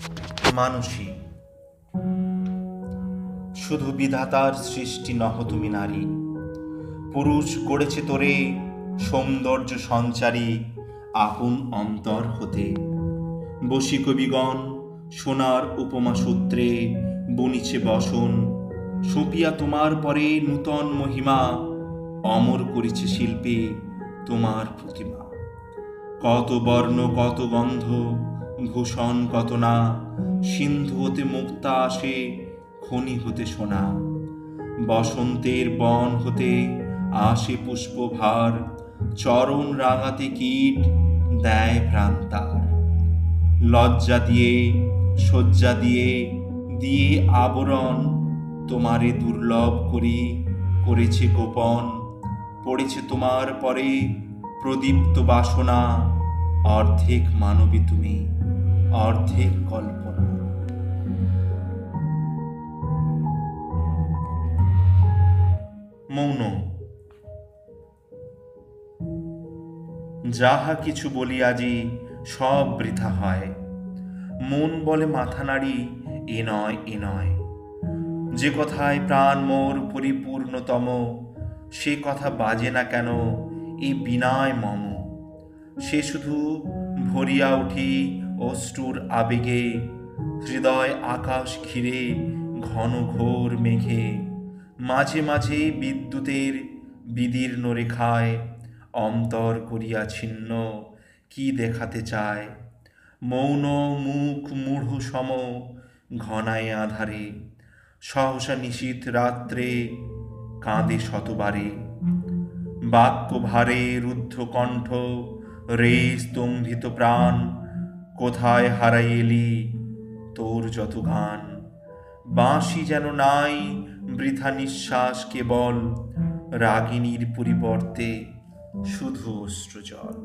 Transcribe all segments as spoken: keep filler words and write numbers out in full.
মানুষই শুধু বিধাতার সৃষ্টি নহ তুমি নারী, পুরুষ গড়েছে তোরে সৌন্দর্য সঞ্চারী আপন অন্তর হতে। বসি কবিগণ সোনার উপমা সূত্রে বনিছে বসন, সপিয়া তোমার পরে নূতন মহিমা, অমর করেছে শিল্পে তোমার প্রতিমা। কত বর্ণ কত গন্ধ ভূষণ কত না, সিন্ধু হতে মুক্তা আসে খনি হতে সোনা। বসন্তের বন হতে আসে পুষ্পভার, চরণ রাঙাতে কীট দেয় প্রাণ তার। লজ্জা দিয়ে শয্যা দিয়ে দিয়ে আবরণ, তোমারে দুর্লভ করি করেছে গোপন। পড়েছে তোমার পরে প্রদীপ্ত বাসনা, অর্ধেক মানবী তুমি অর্ধেক কল্পনা। মৌন। যাহা কিছু বলি আজি সব বৃথা হয়, মন বলে মাথা নাড়ি এ নয় এ নয়। যে কথায় প্রাণ মোর পরিপূর্ণতম, সে কথা বাজে না কেন এ বিনয় মম। সে শুধু ভরিয়া উঠি অশ্রুর আবেগে, হৃদয় আকাশ ঘিরে ঘন ঘোর মেঘে। মাঝে মাঝে বিদ্যুতের বিদীর্ণ রেখায়, অন্তর করিয়া ছিন্ন কি দেখাতে চায়। মৌন মুখ মূঢ় সম ঘনায় আধারে, সহসা নিশীথ রাত্রে কাঁদে শতবারে। বাক্য ভারে রুদ্ধ কণ্ঠ রে স্তম্ভিত প্রাণ, কোথায় হারাই এলি তোর যত গান। বাঁশি যেন নাই বৃথা নিঃশ্বাস কেবল, রাগিনীর পরিবর্তে শুধু অশ্রুজল।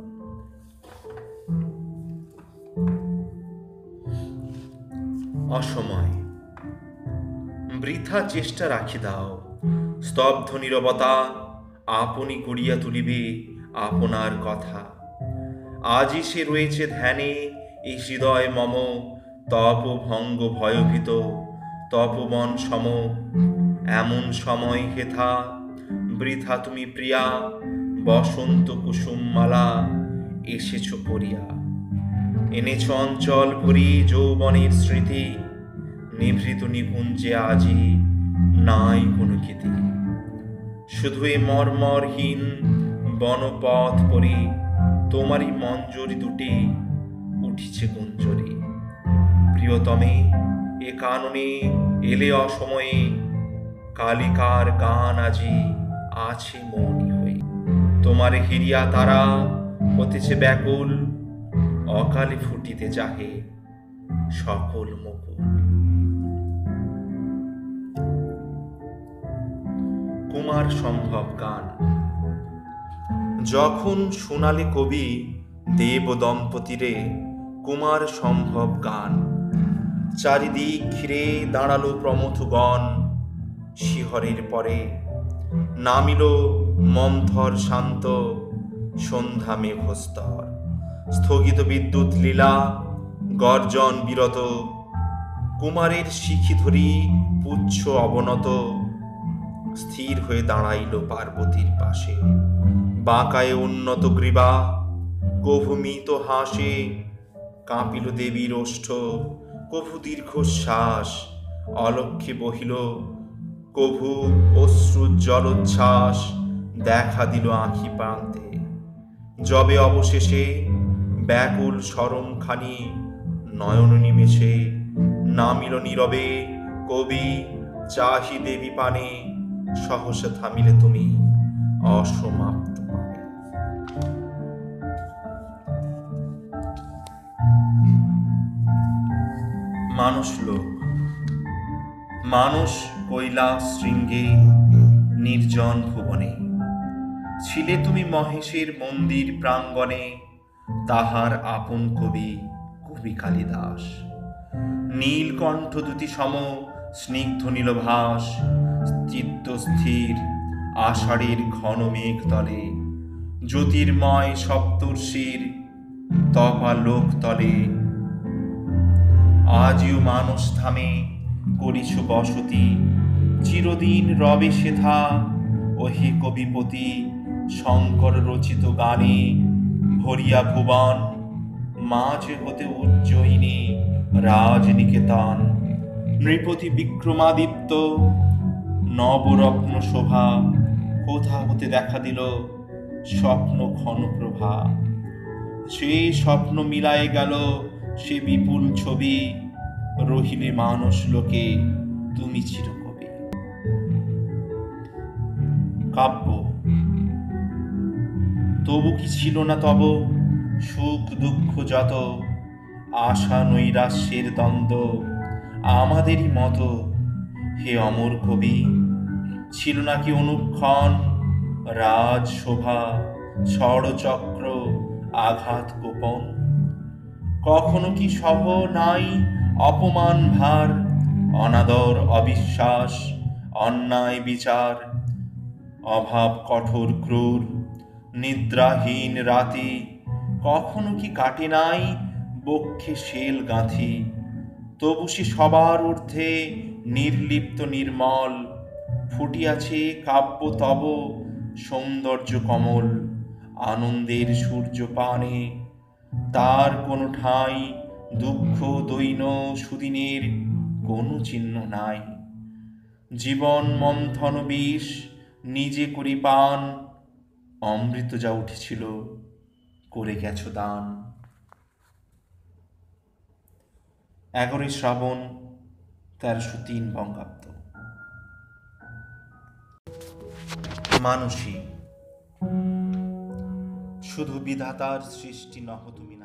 অসময়। বৃথা চেষ্টা রাখি দাও, স্তব্ধ নীরবতা আপনি গড়িয়া তুলিবে আপনার কথা। আজই সে রয়েছে ধ্যানে এই হৃদয় মম, তপ ভঙ্গ ভয়ভীত তপবন সম। এমন সময় হেথা বৃথা তুমি প্রিয়া, বসন্ত কুসুম মালা এসেছ পরিয়া। এনেছ অঞ্চল ভরি যৌবনের স্মৃতি, নিভৃত নিকুঞ্জে আজি নাই কোনো কীতি। শুধু এ মর্মরহীন বনপথ পরি, তোমারই মঞ্জরি দুটি উঠিছে গুঞ্জরি। প্রিয়তমে এ কাননে এলে অসময়ে, কালিকার গান আজি আছে মৌনী হয়ে। তোমার হিরিয়া তারা হতেছে ব্যাকুল, অকালে ফুটিতে চাহে সকল মুকুল। কুমার সম্ভব গান। যখন শোনালে কবি দেব দম্পতিরে কুমার সম্ভব গান, চারিদিক ঘিরে দাঁড়ালো প্রমথগণ। শিহরের পরে নামিল মন্থর শান্ত সন্ধ্যা মেঘস্তর। স্থগিত বিদ্যুৎ লীলা গর্জন বিরত, কুমারের শিখি ধরি পুচ্ছ অবনত। স্থির হয়ে দাঁড়াইল পার্বতীর পাশে, বাঁকায় উন্নত গ্রীবা কভু মিত হাসে। কাঁপিল দেবীর ওষ্ঠ কভু দীর্ঘশ্বাস, অলক্ষ্যে বহিল কভু অশ্রু জলোচ্ছ্বাস। দেখা দিল আঁখি প্রান্তে যবে অবশেষে, ব্যাকুল স্মরণখানি নয়ন নিমেষে। নামিল নীরবে কবি চাহি দেবী পানে, সহসা থামিলে তুমি অসমাপ্ত পানে। মানুষ লোক। মানুষ কৈলাস শৃঙ্গে নির্জন ভুবনে, ছিলে তুমি মহেশের মন্দির প্রাঙ্গণে। তাহার আপন কবি কবি কালিদাস, নীলকণ্ঠ দুটি সম স্নিগ্ধ নীলভাস। চিত্ত স্থির আষাঢ়ের ঘন মেঘ তলে, জ্যোতির্ময় সপ্তর্ষির তপা লোক তলে। আজিও মানস ধামে করিছ বসতি, চিরদিন রবে সেথা। ওহে কবিপতি, শঙ্কর রচিত গানে ভরিয়া ভুবন, মাঝ হতে উজ্জয়িনী রাজনিকেতন। নৃপতি বিক্রমাদিত্য নবরত্ন শোভা, কোথা হতে দেখা দিল স্বপ্ন ঘন প্রভা। সে স্বপ্ন মিলায়ে গেল সে বিপুল ছবি, রহিলে মানস লোকে তুমি চিরকবি। কাব্য তবু কি ছিল না তব সুখ দুঃখ যত, আশা নৈরাশ্যের দ্বন্দ্ব আমাদেরই মতো। হে অমর কবি, ছিল নাকি অনুক্ষণ রাজ শোভা, ষড়চক্র আঘাত গোপন। কখনো কি সহ নাই অপমান ভার, অনাদর অবিশ্বাস অন্যায় বিচার। অভাব কঠোর ক্রূর নিদ্রাহীন রাতি, কখনো কি কাটে নাই বক্ষে শেল গাঁথি। তবু সে সবার ঊর্ধ্বে নির্লিপ্ত নির্মল, ফুটিয়াছে কাব্য তব সৌন্দর্য কমল। আনন্দের সূর্য পানে তার কোনো ঠাঁই, দুঃখ দৈন্য সুদিনের কোনো চিহ্ন নাই। জীবন মন্থন বিষ নিজে করি পান, অমৃত যা উঠেছিল করে গেছ দান। এগারোই শ্রাবণ তেরোশো তিন বঙ্গাব্দ। মানসী, শুধু বিধাতার সৃষ্টি নহ তুমি।